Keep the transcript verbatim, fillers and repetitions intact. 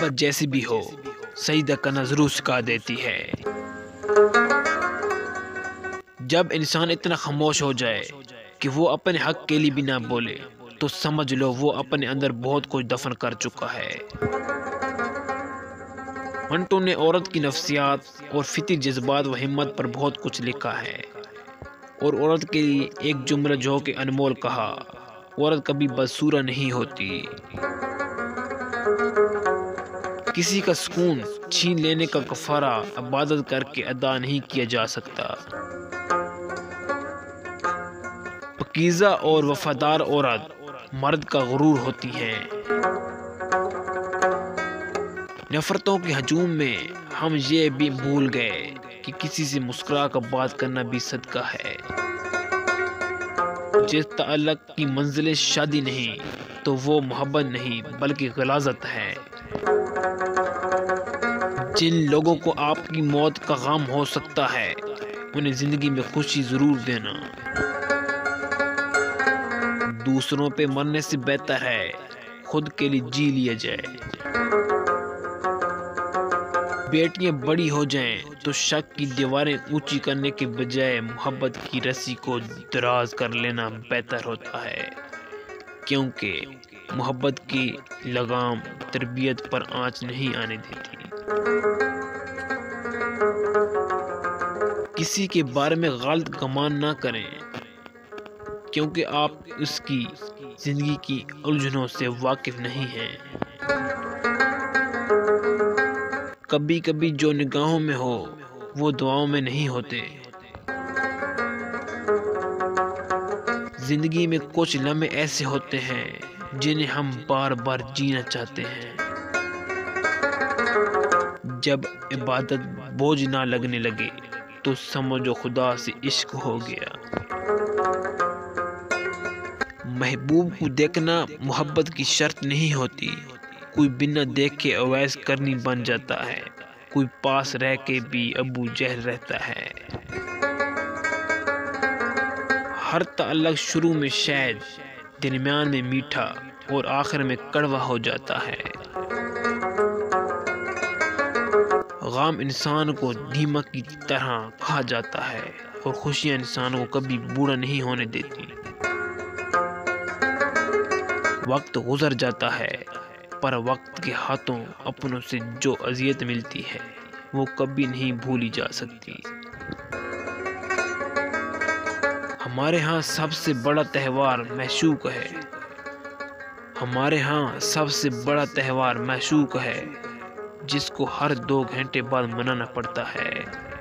محبت جیسی بھی ہو سجدہ کرنا ضرور سکھا دیتی ہے۔ جب انسان اتنا خاموش ہو جائے کہ وہ اپنے حق کے لیے بھی نہ بولے تو سمجھ لو وہ اپنے اندر بہت کچھ دفن کر چکا ہے۔ منٹو نے عورت کی نفسیات اور فطری جذبات و ہمت پر بہت کچھ لکھا ہے، اور عورت کے لیے ایک جملہ جو کہ انمول کہا، عورت کبھی بدسورہ نہیں ہوتی۔ کسی کا سکون چھین لینے کا کفارہ عبادت کر کے ادا نہیں کیا جا سکتا۔ پاکیزہ اور وفادار عورت مرد کا غرور ہوتی ہے۔ نفرتوں کے ہجوم میں ہم یہ بھی بھول گئے کہ کسی سے مسکرا کر بات کرنا بھی صدقہ ہے۔ جس تعلق کی منزل شادی نہیں تو وہ محبت نہیں بلکہ غلاظت ہے۔ جن لوگوں کو آپ کی موت کا غم ہو سکتا ہے انہیں زندگی میں خوشی ضرور دینا۔ دوسروں پہ مرنے سے بہتر ہے خود کے لیے جی لیا جائے۔ بیٹیاں بڑی ہو جائیں تو شک کی دیواریں اونچی کرنے کے بجائے محبت کی رسی کو دراز کر لینا بہتر ہوتا ہے، کیونکہ محبت کی لگام تربیت پر آنچ نہیں آنے دیتی۔ کسی کے بارے میں غلط گمان نہ کریں، کیونکہ آپ اس کی زندگی کی الجھنوں سے واقف نہیں ہیں۔ کبھی کبھی جو نگاہوں میں ہو وہ دعاؤں میں نہیں ہوتے۔ زندگی میں کچھ لمحے ایسے ہوتے ہیں جنہیں ہم بار بار جینا چاہتے ہیں۔ جب عبادت بوجھ نہ لگنے لگے تو سمجھو خدا سے عشق ہو گیا۔ محبوب کو دیکھنا محبت کی شرط نہیں ہوتی، کوئی بنا دیکھے اویس کرنی بن جاتا ہے، کوئی پاس رہ کے بھی ابو جہل رہتا ہے۔ ہر تعلق شروع میں شہد، درمیان میں میٹھا اور آخر میں کڑوا ہو جاتا ہے۔ غم انسان کو دیمک کی طرح کھا جاتا ہے اور خوشیاں انسان کو کبھی بوڑھا نہیں ہونے دیتی۔ وقت گزر جاتا ہے پر وقت کے ہاتھوں اپنوں سے جو اذیت ملتی ہے وہ کبھی نہیں بھولی جا سکتی۔ ہمارے ہاں سب سے بڑا تہوار معشوق ہے۔ ہمارے ہاں سب سے بڑا تہوار معشوق ہے جس کو ہر دو گھنٹے بعد منانا پڑتا ہے۔